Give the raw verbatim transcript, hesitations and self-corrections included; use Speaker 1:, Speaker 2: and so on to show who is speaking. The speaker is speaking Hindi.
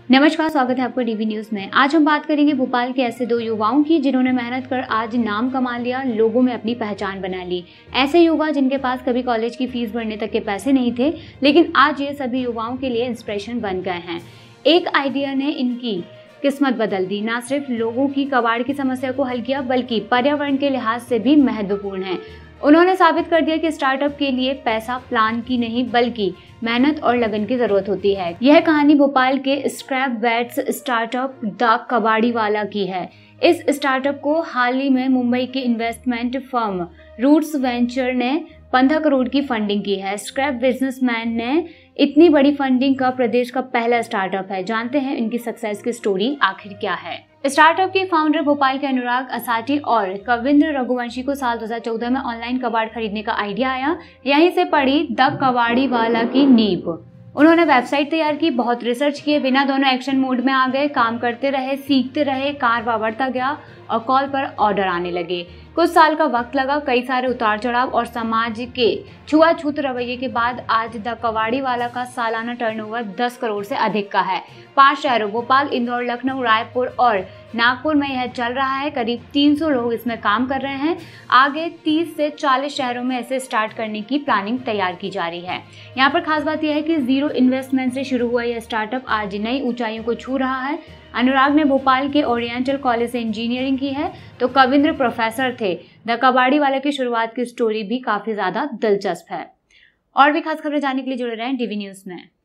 Speaker 1: नमस्कार, स्वागत है आपका डीवी न्यूज में। आज हम बात करेंगे भोपाल के ऐसे दो युवाओं की जिन्होंने मेहनत कर आज नाम कमा लिया, लोगों में अपनी पहचान बना ली। ऐसे युवा जिनके पास कभी कॉलेज की फीस भरने तक के पैसे नहीं थे, लेकिन आज ये सभी युवाओं के लिए इंस्पिरेशन बन गए हैं। एक आइडिया ने इनकी किस्मत बदल दी। न सिर्फ लोगों की कबाड़ की समस्या को हल किया, बल्कि पर्यावरण के लिहाज से भी महत्वपूर्ण है। उन्होंने साबित कर दिया कि स्टार्टअप के लिए पैसा प्लान की नहीं, बल्कि मेहनत और लगन की जरूरत होती है। यह कहानी भोपाल के स्क्रैप बैट्स स्टार्टअप द कबाड़ीवाला की है। इस स्टार्टअप को हाल ही में मुंबई के इन्वेस्टमेंट फर्म रूट्स वेंचर ने पंद्रह करोड़ की फंडिंग की है। स्क्रैप बिजनेसमैन ने इतनी बड़ी फंडिंग का प्रदेश का पहला स्टार्टअप है। जानते हैं इनकी सक्सेस की स्टोरी आखिर क्या है। स्टार्टअप के फाउंडर भोपाल के अनुराग असाटी और कविंद्र रघुवंशी को साल दो हज़ार चौदह में ऑनलाइन कबाड़ खरीदने का आइडिया आया। यहीं से पड़ी द कबाड़ीवाला की नींव। उन्होंने वेबसाइट तैयार की, बहुत रिसर्च किए बिना दोनों एक्शन मोड में आ गए, काम करते रहे, सीखते रहे, कारवा बढ़ता गया और कॉल पर ऑर्डर आने लगे। कुछ साल का वक्त लगा, कई सारे उतार चढ़ाव और समाज के छुआछूत रवैये के बाद आज द कबाड़ीवाला का सालाना टर्नओवर दस करोड़ से अधिक का है। पांच शहरों भोपाल, इंदौर, लखनऊ, रायपुर और नागपुर में यह चल रहा है। करीब तीन सौ लोग इसमें काम कर रहे हैं। आगे तीस से चालीस शहरों में इसे स्टार्ट करने की प्लानिंग तैयार की जा रही है। यहाँ पर खास बात यह है कि जीरो इन्वेस्टमेंट से शुरू हुआ यह स्टार्टअप आज नई ऊंचाइयों को छू रहा है। अनुराग ने भोपाल के ओरिएंटल कॉलेज से इंजीनियरिंग की है, तो कविंद्र प्रोफेसर थे। द कबाड़ीवाला की शुरुआत की स्टोरी भी काफी ज्यादा दिलचस्प है। और भी खास खबरें जानने के लिए जुड़े रहें डीवी न्यूज में।